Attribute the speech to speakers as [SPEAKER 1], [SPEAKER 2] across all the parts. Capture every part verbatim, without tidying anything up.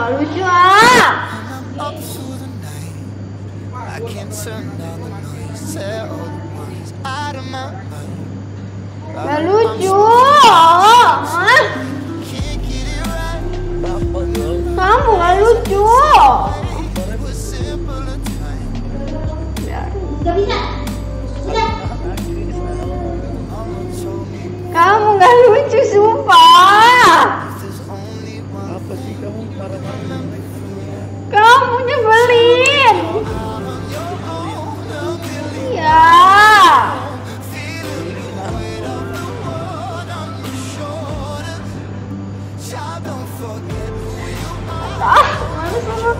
[SPEAKER 1] nggak lucu ah. Nggak lucu. Hah? Kamu nggak lucu. Gak bisa. Kamu nggak lucu, sumpah.
[SPEAKER 2] Apa sih kamu marah-marah?
[SPEAKER 1] Kamu nyebelin. Iya. Ah, males banget.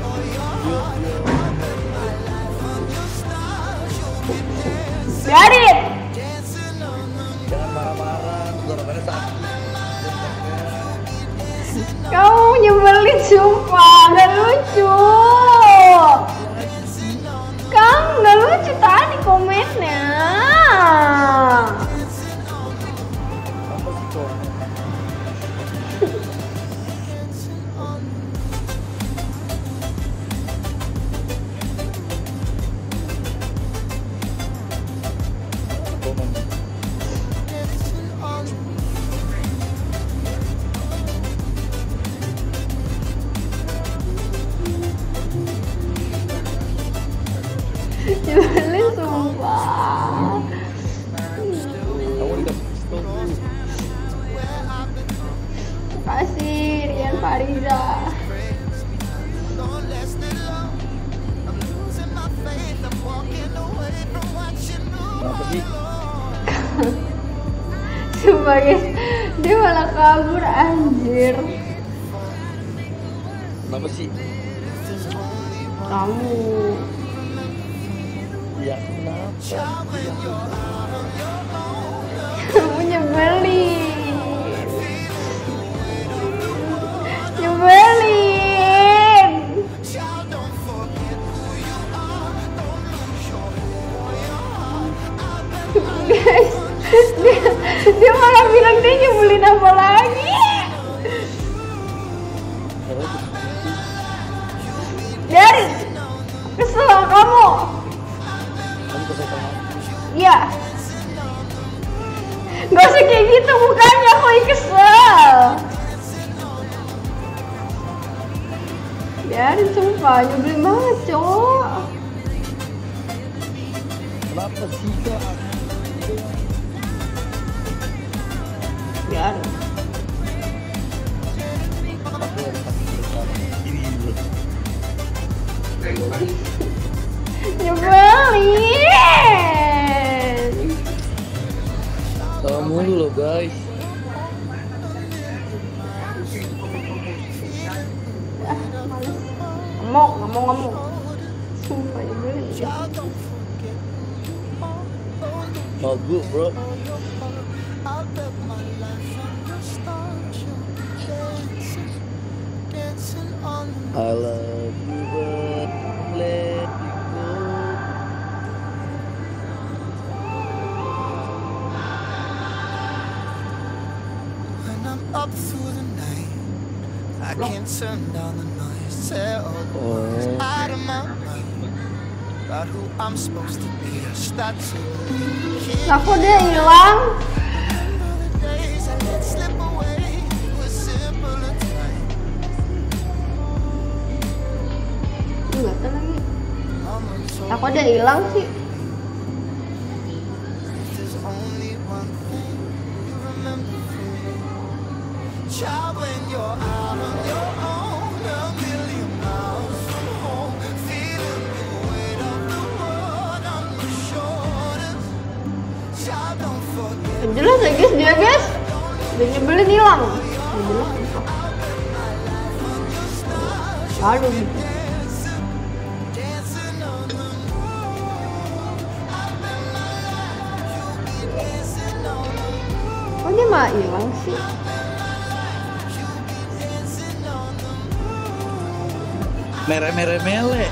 [SPEAKER 1] Biarin.
[SPEAKER 2] Jangan marah-marah, tenggorokannya sakit.
[SPEAKER 1] Kamu nyebelin sumpah, gak lucu. Kamu gak lucu tadi komennya.
[SPEAKER 2] Apa sih kok?
[SPEAKER 1] Nyebelin sumpah.
[SPEAKER 2] Kamu dikasih pistol dulu.
[SPEAKER 1] Makasih Rian Fariza.
[SPEAKER 2] Kenapa sih?
[SPEAKER 1] Sumpah guys, dia malah kabur anjir.
[SPEAKER 2] Kenapa sih?
[SPEAKER 1] Kamu
[SPEAKER 2] Ya kenapa?
[SPEAKER 1] Kamu nyebelin. Nyebelin. Guys, dia, dia malah bilang dia nyebelin apa lagi. Dari kesel kamu.
[SPEAKER 2] Kamu kesel sama aku?
[SPEAKER 1] Iya. Gak usah kayak gitu mukanya, aku lagi kesel. Biarin sumpah, nyebelin banget cowok.
[SPEAKER 2] Kenapa sih kak?
[SPEAKER 1] Biarin.
[SPEAKER 2] Aku harus kasih bersama. Ini dulu.
[SPEAKER 1] Nyebelin.
[SPEAKER 2] Tahu mulu loh guys.
[SPEAKER 1] Ah, males. Ngemok, ngemok, ngemok. Sumpah nyebelin.
[SPEAKER 2] Bagus bro. I love you but let you go.
[SPEAKER 3] When I'm up through the night, I can't turn down the noise. Tell
[SPEAKER 2] Oh.
[SPEAKER 3] out of my mind about who I'm supposed to be. I start to
[SPEAKER 1] Aku dia hilang.
[SPEAKER 3] remember the days I let slip away. It was simpler time.
[SPEAKER 1] Enggak tahu lagi.
[SPEAKER 3] Mama told
[SPEAKER 1] Aku dia hilang sih.
[SPEAKER 3] there's only one thing you remember from me. Child, when you're out on your own, a million miles from home, feeling the weight of the world on your shoulders. Child, don't forget.
[SPEAKER 1] Jelas ya guys, dia guys. Udah nyebelin hilang. Nyebelin sumpah. Aduh. Kok dia malah hilang sih?
[SPEAKER 2] Mere-mere mele.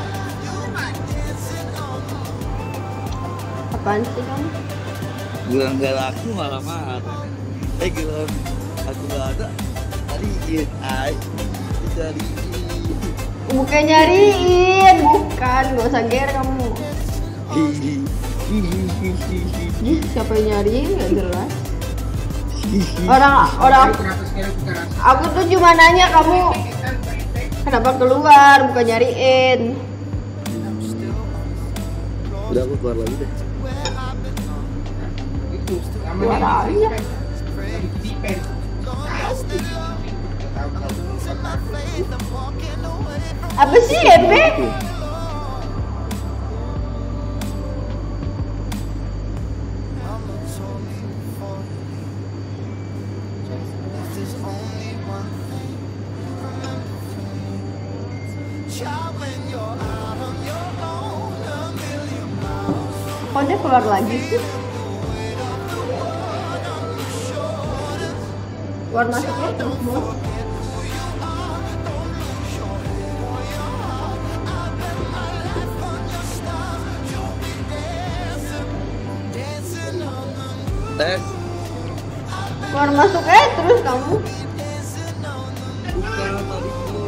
[SPEAKER 1] Apaan sih kamu?
[SPEAKER 2] Bilang gak laku malah marah. Eh bilang aku gak ada. Tadi izin ay. Dari
[SPEAKER 1] Bukan nyariin, bukan. Gak usah ger kamu.
[SPEAKER 2] Hihi. Hihi. Hihi.
[SPEAKER 1] Ih, siapa yang nyariin? Gak jelas. Orang, orang. Aku tuh cuma nanya kamu kenapa keluar, bukan nyariin.
[SPEAKER 2] Udah aku keluar lagi deh.
[SPEAKER 1] Keluar aja. Apa sih ya, Be? Kok dia keluar lagi sih? Keluar masuknya terus mau.
[SPEAKER 2] Eh,
[SPEAKER 1] Keluar masuk eh terus kamu.
[SPEAKER 2] bukan tadi itu.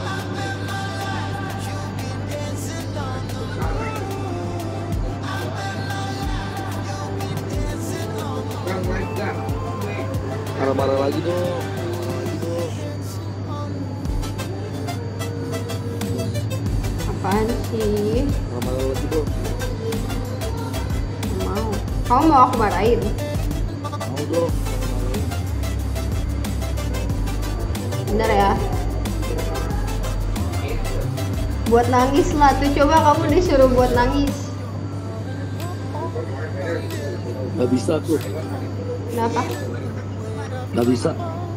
[SPEAKER 2] Marah-marah lagi dong. Lagi dong.
[SPEAKER 1] Apaan sih?
[SPEAKER 2] Marah-marah lagi dong.
[SPEAKER 1] Mau. Kamu mau aku marahin?
[SPEAKER 2] Mau dong.
[SPEAKER 1] Bentar ya. Buat nangis lah tuh, coba kamu disuruh buat nangis.
[SPEAKER 2] Gak bisa aku.
[SPEAKER 1] Kenapa?
[SPEAKER 2] Gak bisa.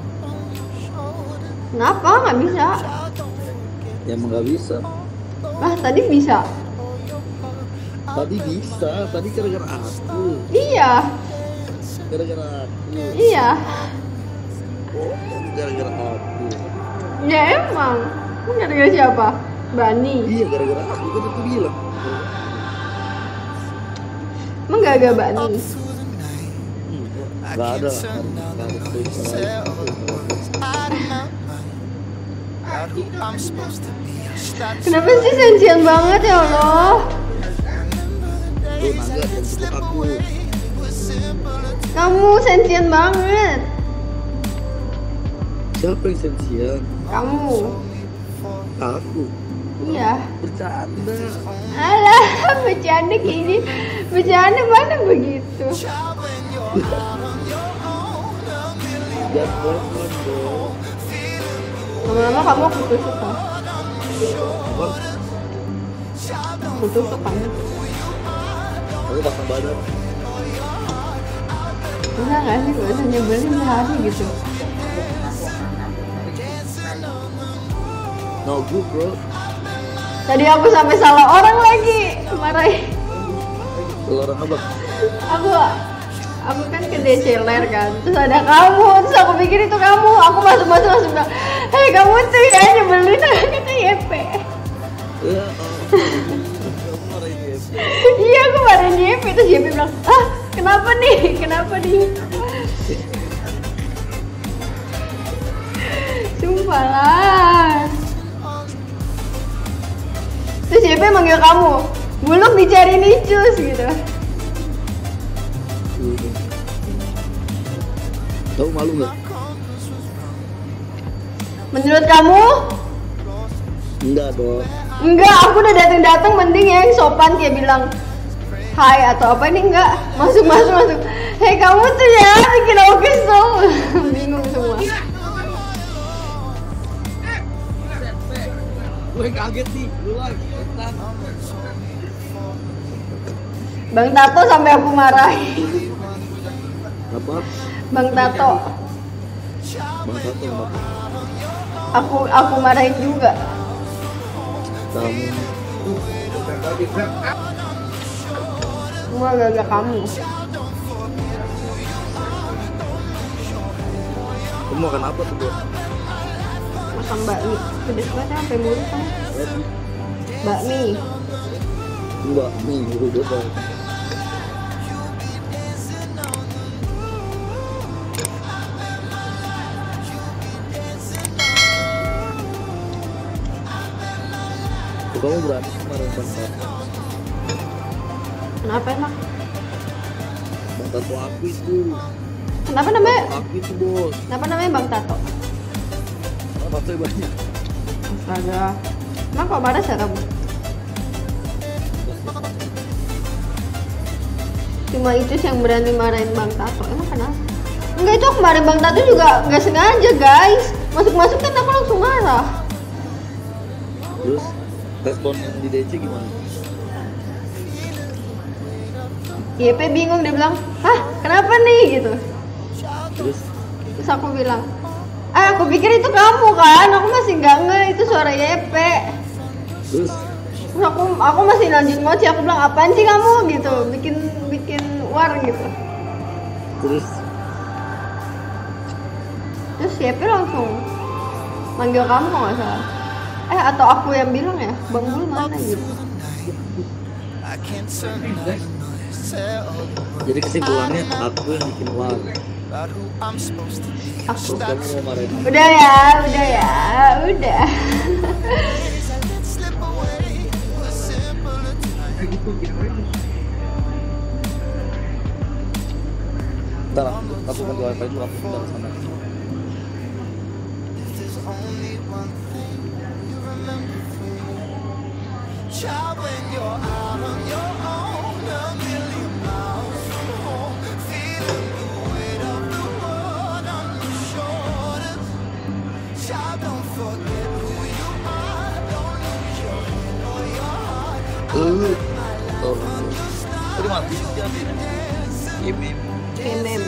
[SPEAKER 1] Kenapa nggak bisa?
[SPEAKER 2] Ya emang gak bisa.
[SPEAKER 1] Lah tadi bisa.
[SPEAKER 2] Tadi bisa. Tadi gara-gara aku.
[SPEAKER 1] Iya,
[SPEAKER 2] Gara-gara aku.
[SPEAKER 1] iya.
[SPEAKER 2] Gara-gara aku.
[SPEAKER 1] Ya emang. Gara-gara siapa? Bani.
[SPEAKER 2] Iya gara-gara aku kan aku bilang.
[SPEAKER 1] Emang gak ada Bani?
[SPEAKER 2] Gak ada. Gak ada cerita.
[SPEAKER 1] Kenapa sih sensian banget ya Allah?
[SPEAKER 2] Tuh Naga yang jemput aku.
[SPEAKER 1] Kamu sensian banget.
[SPEAKER 2] Siapa yang sensian?
[SPEAKER 1] Kamu.
[SPEAKER 2] Aku.
[SPEAKER 1] Iya.
[SPEAKER 2] Bercanda.
[SPEAKER 1] Alah, bercanda gini. Bercanda mana begitu?
[SPEAKER 2] Jangan pelan-pelan dong.
[SPEAKER 1] Lama-lama kamu aku tusuk kan?
[SPEAKER 2] Apa?
[SPEAKER 1] Aku tusuk kan?
[SPEAKER 2] Aku pasang badan.
[SPEAKER 1] Bisa gak sih gak usah nyebelin sehari gitu?
[SPEAKER 2] No good bro.
[SPEAKER 1] Tadi aku sampai salah orang lagi marahin.
[SPEAKER 2] Kalau orang apa?
[SPEAKER 1] Aku aku kan ke D C L R kan, terus ada kamu, terus aku pikir itu kamu. Aku masuk-masuk langsung bilang, hei kamu tuh ya nyebelin, kata Y P.
[SPEAKER 2] Ya, kamu marahin dia.
[SPEAKER 1] Iya aku marahin Y P, terus Y P bilang, ah kenapa nih, kenapa nih? Sumpah lah. Terus Y P manggil kamu, Buluk dicari Nicus gitu.
[SPEAKER 2] Tahu malu nggak?
[SPEAKER 1] Menurut kamu?
[SPEAKER 2] Enggak dong.
[SPEAKER 1] Enggak, aku udah dateng-dateng mending ya yang sopan kayak bilang hai atau apa, ini enggak. Masuk masuk masuk. Hei kamu tuh ya bikin aku kesel. Bingung semua.
[SPEAKER 2] Gue kaget nih, lu lagi.
[SPEAKER 1] Bang Tato sampai aku marahin.
[SPEAKER 2] Apa?
[SPEAKER 1] Bang Tato,
[SPEAKER 2] Bang Tato apa?
[SPEAKER 1] aku aku marahin juga.
[SPEAKER 2] Kamu
[SPEAKER 1] Semua gara-gara kamu.
[SPEAKER 2] Kamu makan apa tuh bro?
[SPEAKER 1] Makan bakmi. Pedes banget ya, sampai mulut kan. Bakmi.
[SPEAKER 2] Enggak, nih gue udah. kamu berani kemarin Bang Tato.
[SPEAKER 1] Kenapa emang?
[SPEAKER 2] Bang Tato aku itu.
[SPEAKER 1] Kenapa namanya?
[SPEAKER 2] Aku itu bos.
[SPEAKER 1] Kenapa namanya Bang Tato?
[SPEAKER 2] Tato banyak.
[SPEAKER 1] Astaga. Emang kok marah ya kamu? Cuma itu yang berani marahin Bang Tato. Emang kenapa? Enggak, itu kemarin Bang Tato juga nggak sengaja guys. Masuk-masuk kan aku langsung marah.
[SPEAKER 2] Terus respon yang di D C gimana?
[SPEAKER 1] Y P bingung, dia bilang, hah kenapa nih gitu.
[SPEAKER 2] Terus
[SPEAKER 1] Terus aku bilang, ah aku pikir itu kamu kan, aku masih nggak nge itu suara Y P.
[SPEAKER 2] terus
[SPEAKER 1] Terus aku aku masih lanjut ngoci, aku bilang apaan sih kamu gitu, bikin bikin war gitu.
[SPEAKER 2] terus
[SPEAKER 1] Terus Y P langsung manggil kamu kalau nggak salah. Eh atau aku yang bilang ya, Bang Bul mana gitu.
[SPEAKER 3] I can't turn on the noise. Tell all the world
[SPEAKER 2] jadi kesimpulannya aku yang bikin war.
[SPEAKER 3] about who I'm supposed to be.
[SPEAKER 1] Aku.
[SPEAKER 2] Terus kamu mau marahin aku.
[SPEAKER 1] Udah ya, udah ya, udah.
[SPEAKER 3] Days I let slip away with simpler time.
[SPEAKER 2] Bentar, aku kan di wifi dulu, aku bentar sana.
[SPEAKER 3] If there's only one thing you remember from me, child, when you're out on your own, a million miles from home, feeling the weight of the world on your shoulders. Child, don't forget who you are, don't lose your head or your heart.
[SPEAKER 2] Eh, tuh. Tadi mati sih dia. Ini
[SPEAKER 1] Mem.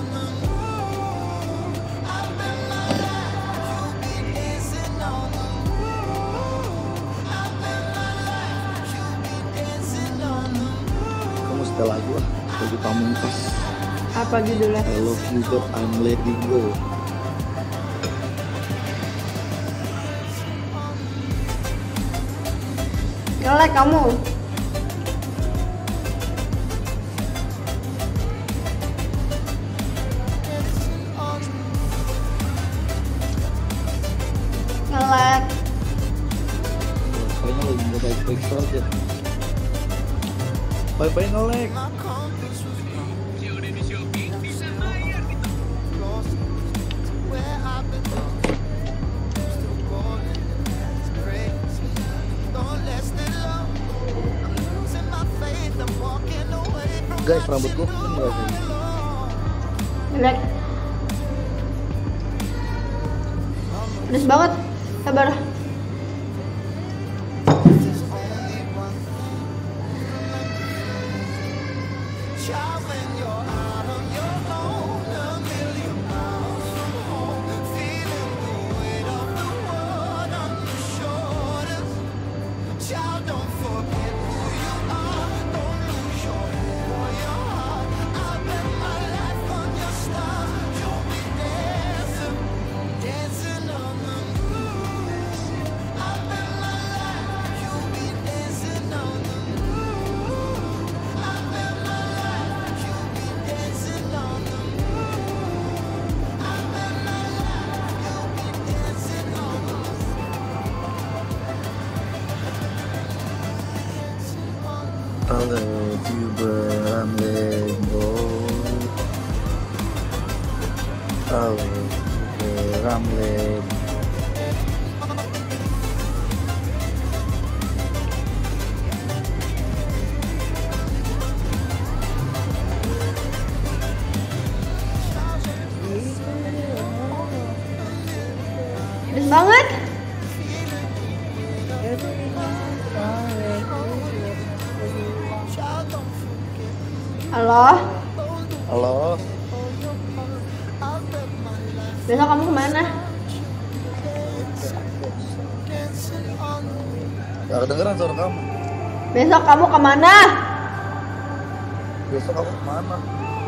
[SPEAKER 2] kamu setel lagu ah, lagu Pamungkas.
[SPEAKER 1] Apa judulnya?
[SPEAKER 2] I love you but I'm letting go.
[SPEAKER 1] Ngelek kamu. Ngelek.
[SPEAKER 2] Kayaknya lagi nggak baik-baik saja. Bye-bye ngelek.
[SPEAKER 3] My compass was wrong. Lost where I belong. Still falling, it's crazy. Don't last it long. I'm losing my faith. I'm walking away from
[SPEAKER 2] Guys, rambut gue kan nggak sih?
[SPEAKER 1] Ngelek. Pedes banget. Sabar.
[SPEAKER 3] There's only one thing. Child, when you're out on your own, a million miles from home, feeling the weight of the world on your shoulders. Child, don't forget who you are, don't lose your head or your heart. I bet my life on your stars, you'll be dancing, dancing on the moon. I bet my life, you'll be dancing on the moon. I bet my life, you'll be dancing on the moon. I bet my life, you'll be dancing on the moon.
[SPEAKER 2] I love you but I'm letting go. I love you but I'm letting go.
[SPEAKER 1] Pedes banget. Halo.
[SPEAKER 2] Halo,
[SPEAKER 1] Besok kamu kemana?
[SPEAKER 2] gak kedengeran suara kamu.
[SPEAKER 1] Besok kamu kemana?
[SPEAKER 2] Besok kamu kemana?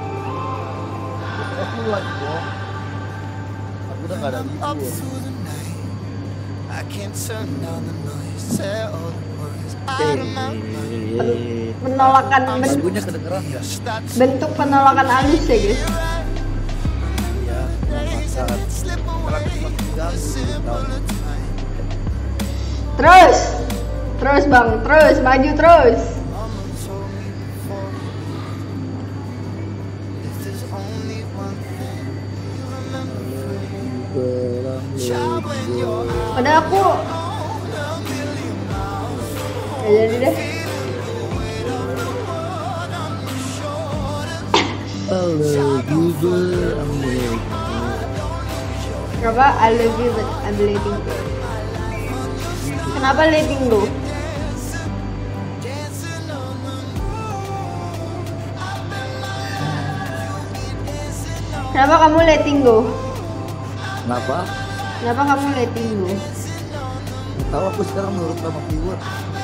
[SPEAKER 2] Besok aku lagi dong. Aku udah gak ada
[SPEAKER 3] Up
[SPEAKER 2] libur.
[SPEAKER 3] through the night, I can't turn down the noise. Tell all the words out
[SPEAKER 2] Eh,
[SPEAKER 3] of my mind.
[SPEAKER 1] Penolakan ben-
[SPEAKER 2] lagunya kedengeran gak?
[SPEAKER 3] Start to
[SPEAKER 1] bentuk penolakan halus ya guys.
[SPEAKER 2] Iya, saat
[SPEAKER 3] slip away with simpler time.
[SPEAKER 1] Terus Terus bang, terus maju terus. Padahal aku ya jadi deh.
[SPEAKER 2] I love you but I'm letting
[SPEAKER 1] Kenapa I love you but I'm letting go? Kenapa letting go? Kenapa kamu letting go?
[SPEAKER 2] Kenapa?
[SPEAKER 1] Kenapa kamu letting go?
[SPEAKER 2] Tahu aku sekarang menurut sama viewer.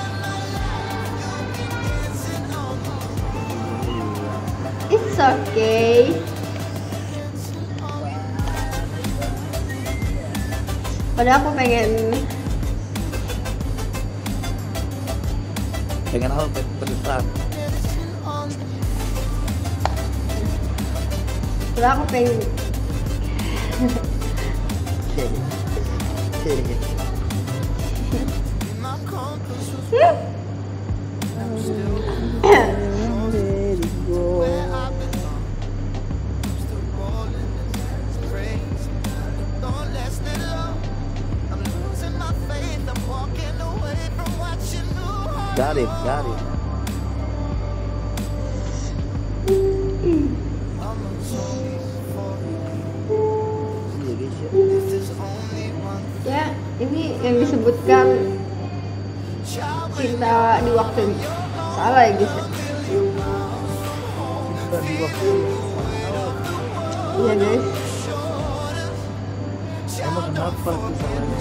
[SPEAKER 1] It's okay. Padahal aku pengen
[SPEAKER 2] pengen apa? Pengen terus.
[SPEAKER 1] Padahal aku pengen
[SPEAKER 2] Got it, got it.
[SPEAKER 1] ya ini yang disebutkan cinta di waktu salah ya guys ya?
[SPEAKER 2] Cinta di waktu.
[SPEAKER 1] Iya guys.
[SPEAKER 2] Emang kenapa sih salahnya?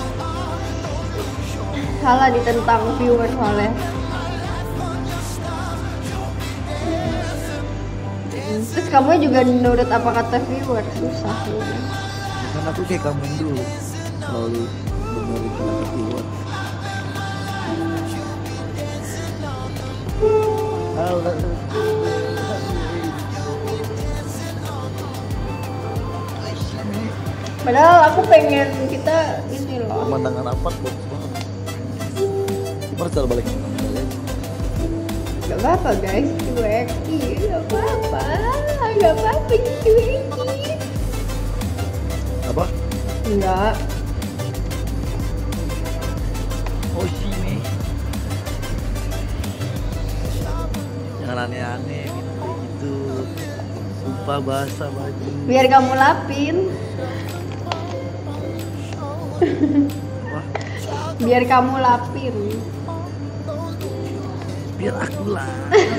[SPEAKER 1] Salah ditentang viewer soalnya. Terus kamu juga nurut apa kata viewer, susah ya.
[SPEAKER 2] Kan aku kayak kamu dulu selalu dengerin kata viewer. Halo.
[SPEAKER 1] Padahal aku pengen kita ini loh.
[SPEAKER 2] Pemandangan apa bagus banget. Gimana cara balik?
[SPEAKER 1] Gak apa-apa guys, cuek. Iya, gak apa-apa. Gak apa-apa cuek.
[SPEAKER 2] Apa?
[SPEAKER 1] Enggak.
[SPEAKER 2] Oh sini. Jangan aneh-aneh gitu. Sumpah basah baju.
[SPEAKER 1] Biar kamu lapin.
[SPEAKER 2] Apa?
[SPEAKER 1] Biar kamu lapin.
[SPEAKER 2] Biar aku lah.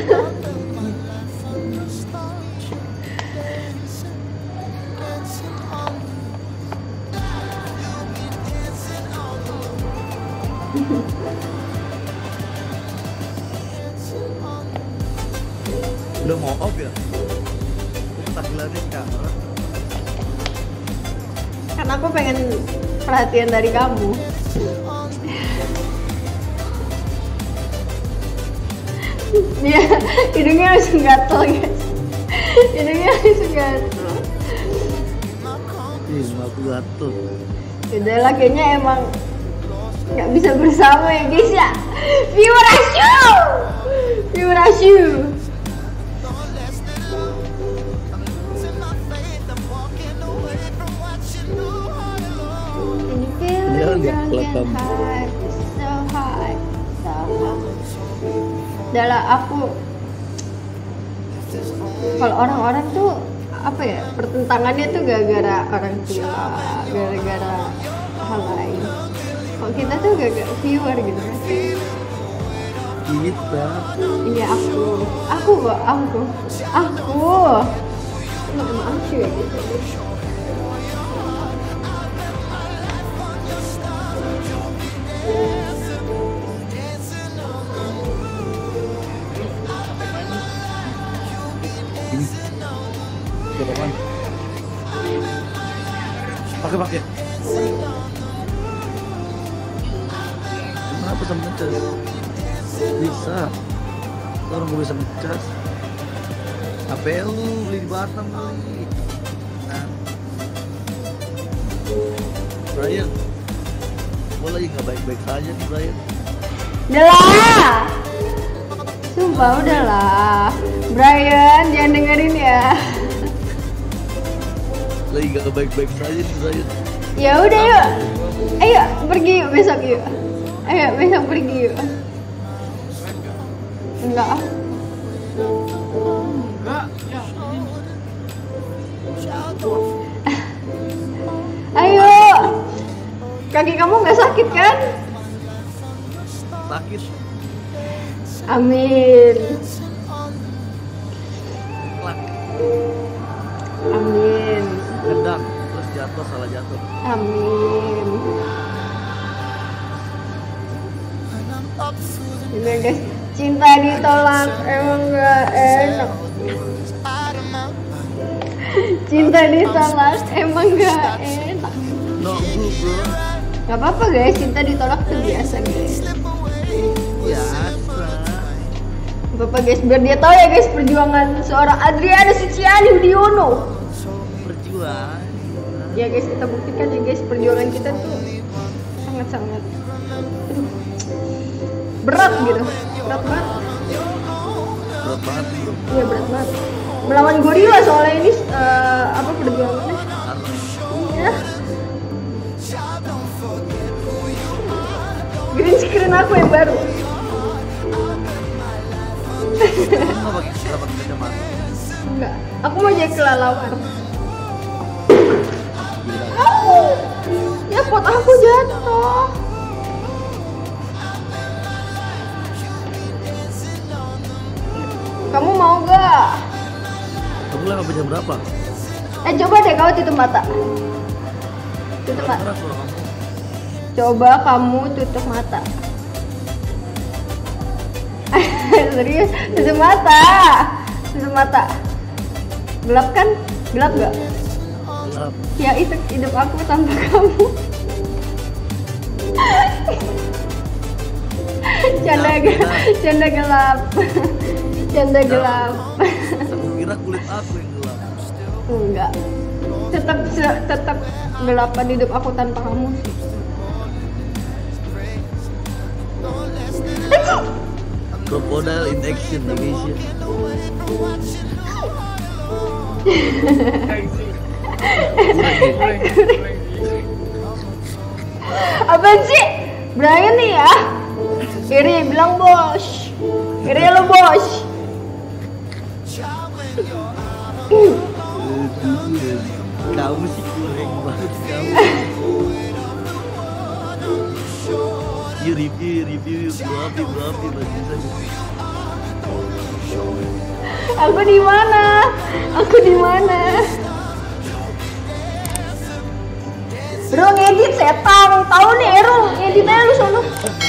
[SPEAKER 2] Udah mau off ya? Tak lari kamera.
[SPEAKER 1] Karena aku pengen perhatian dari kamu. Dia hidungnya langsung gatel guys. Hidungnya langsung gatel.
[SPEAKER 2] Ih, aku gatel.
[SPEAKER 1] Udah lah kayaknya emang nggak bisa bersama ya guys ya. Viewer asyu, viewer asyu.
[SPEAKER 2] Dia nggak kelihatan.
[SPEAKER 1] So hot, so hot. Adalah aku kalau orang-orang tuh apa ya, pertentangannya tuh gara-gara orang tua, gara-gara hal lain. Kalau kita tuh gara-gara viewer gitu kan.
[SPEAKER 2] Kita.
[SPEAKER 1] Iya aku, aku kok, aku, aku. Emang aku ya gitu.
[SPEAKER 2] Coba pakai pakai. Kenapa bisa ngecas? Bisa. Orang gue bisa ngecas. H P lu beli di Batam kali. Nah. Brian, gue lagi nggak baik-baik saja nih Brian.
[SPEAKER 1] Udahlah. Sumpah udahlah. Brian, jangan dengerin ya.
[SPEAKER 2] Lagi gak baik-baik saja nih saya.
[SPEAKER 1] Ya udah yuk. Ayo pergi yuk besok yuk. Ayo besok pergi yuk. Enggak. ah. Ayo. Kaki kamu nggak sakit kan?
[SPEAKER 2] Sakit.
[SPEAKER 1] Amin.
[SPEAKER 2] Klak.
[SPEAKER 1] Amin.
[SPEAKER 2] Gendang. Terus jatuh, salah jatuh.
[SPEAKER 1] Amin. Ini guys, cinta ditolak emang gak enak. Cinta ditolak emang gak enak.
[SPEAKER 2] No good bro.
[SPEAKER 1] Gak apa-apa guys, cinta ditolak tuh biasa guys.
[SPEAKER 2] Biasa.
[SPEAKER 1] Gak apa-apa guys, biar dia tahu ya guys perjuangan seorang Adriana Suciani Udiono.
[SPEAKER 2] Perjuangan.
[SPEAKER 1] Ya guys, kita buktikan ya guys perjuangan kita tuh sangat-sangat berat gitu, berat banget.
[SPEAKER 2] Berat banget bro.
[SPEAKER 1] Iya berat banget. Melawan gorila soalnya ini uh, apa perjuangannya? Iya. Green screen aku yang baru.
[SPEAKER 2] Kamu pakai dapat kacamata.
[SPEAKER 1] Enggak, aku mau jadi kelelawar. Ya pot aku jatuh. Kamu mau gak?
[SPEAKER 2] Kamu lah sampai jam berapa?
[SPEAKER 1] Eh coba deh kau tutup mata. Tutup mata.
[SPEAKER 2] Keras loh kamu.
[SPEAKER 1] Coba kamu tutup mata. Serius, tutup mata. Tutup mata. Gelap kan? Gelap gak?
[SPEAKER 2] Gelap.
[SPEAKER 1] Ya itu hidup aku tanpa kamu. Canda gelap, canda gelap. Canda gelap.
[SPEAKER 2] Aku kira kulit aku yang gelap.
[SPEAKER 1] Enggak. Tetap tetap gelapan hidup aku tanpa kamu sih.
[SPEAKER 2] Crocodile in action Indonesia.
[SPEAKER 1] Apaan sih? Brian nih ya? Iri bilang bos. Iri lo bos.
[SPEAKER 2] Kamu sih kurang banget kamu. You review, review, berapa, berapa, berapa.
[SPEAKER 1] Aku di mana? Aku di mana? Bro ngedit setan, tahu nih Ero, ngedit aja lu sono.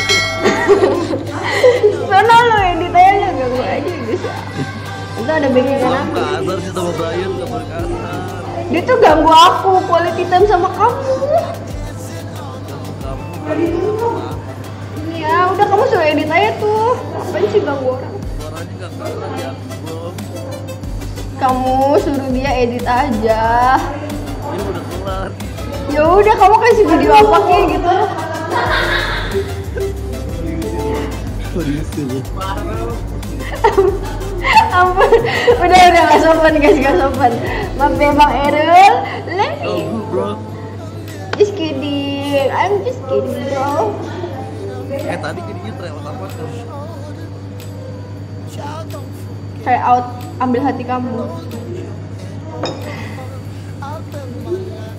[SPEAKER 1] Sono lu ngedit aja ganggu aja bisa. Itu ada backingan
[SPEAKER 2] Kamu
[SPEAKER 1] aku.
[SPEAKER 2] kasar sih sama Brian, gak berkasar.
[SPEAKER 1] Dia tuh ganggu aku, quality time sama kamu.
[SPEAKER 2] Kamu,
[SPEAKER 1] Ya udah kamu suruh edit aja tuh. Apaan sih ganggu orang?
[SPEAKER 2] suaranya gak keras ya bro.
[SPEAKER 1] Kamu suruh dia edit aja.
[SPEAKER 2] Ini udah kelar.
[SPEAKER 1] Ya udah kamu kasih video apa kayak gitu. Ampun, udah udah gak sopan guys, gak sopan. Maaf ya Bang Erul. Let me.
[SPEAKER 2] Kamu bro.
[SPEAKER 1] Just kidding, I'm just kidding bro.
[SPEAKER 2] Eh tadi jadinya tryout apa tuh?
[SPEAKER 1] Try out, ambil hati kamu.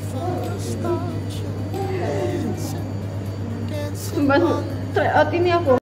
[SPEAKER 1] Sumpah, try out ini aku.